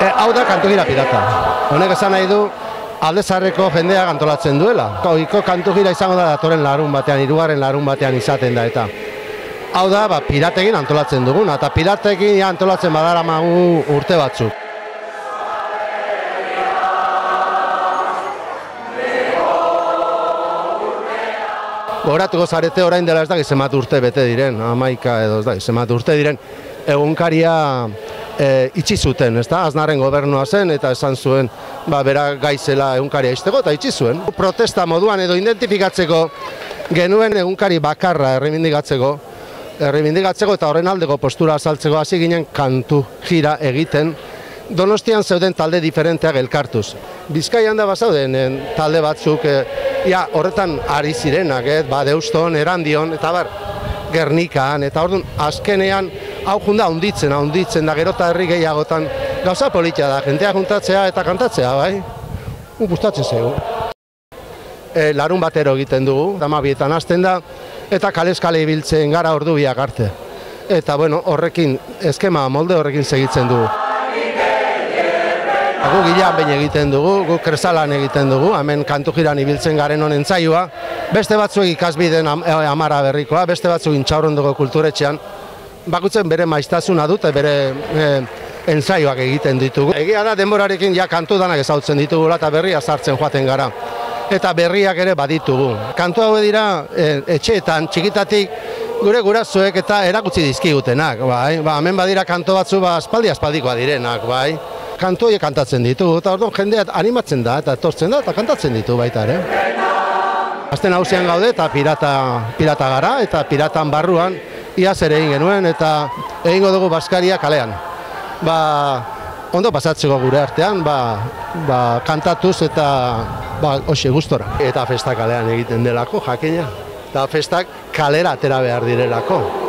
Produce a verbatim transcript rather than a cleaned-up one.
hau da kantugira pirata. Honek esan nahi du Alde Zaharreko jendeak antolatzen duela. Ohiko kantugira izango da datorren larun batean, hirugarren larun batean izaten da eta. Hau da, ba, piratekin antolatzen duguna, eta piratekin ja, antolatzen badaramagu urte batzuk. Goratuko zarete orain dela ez da zenbat urte bete diren, hamaika edo ez da zenbat urte diren, egunkaria e, itxi zuten, ez da? Aznarren gobernua zen eta esan zuen ba, bera gaizela egunkaria izteko eta itxi zuen. Protesta moduan edo identifikatzeko genuen egunkari bakarra erremindigatzeko, erremindigatzeko eta horren aldeko postura azaltzeko hasi ginen kantu jira egiten, Donostian zeuden talde diferenteak elkartuz. Bizkaian da bazauden talde batzuk, e, ja, horretan ari zirenak, eh, ba, Deuston, Erandion, eta bar, Gernikan, eta orduan azkenean hau junda hunditzen, hunditzen da gero eta herri gehiagotan gauza politia da, jentea juntatzea eta kantatzea, bai? Gustatzen zego. E, larun batero egiten dugu, damabietan hasten da, eta kalez-kale ibiltzen gara ordu biak arte. Eta, bueno, horrekin, eskema molde horrekin segitzen dugu. Gu gilean behin egiten dugu, gu kresalan egiten dugu, hemen kantu jiran ibiltzen garen honen zaioa, beste batzuk ikasbiden amara berrikoa, beste batzuk intxaurrondoko kulturetxean, bakutzen bere maiztasuna dute, bere e, ensaioak egiten ditugu. Egia da denborarekin ja kantu danak ezautzen ditugula eta berria sartzen joaten gara. Eta berriak ere baditugu. Kantu hau dira e, etxeetan, txikitatik, gure gurasoek eta erakutsi dizkigutenak, bai? Ba, hemen badira kantu batzu ba, aspaldi aspaldikoa direnak, bai? Kantu horiek kantatzen ditu, eta orduan jendea animatzen da, eta etortzen da, eta kantatzen ditu baita ere. Azten hausian gaude, eta pirata, pirata gara, eta piratan barruan, iaz ere egin genuen, eta egingo dugu Baskaria kalean. Ba, ondo pasatzeko gure artean, ba, ba, kantatuz eta ba, hoxe gustora. Eta festa kalean egiten delako, jakina. Eta festak kalera atera behar direlako.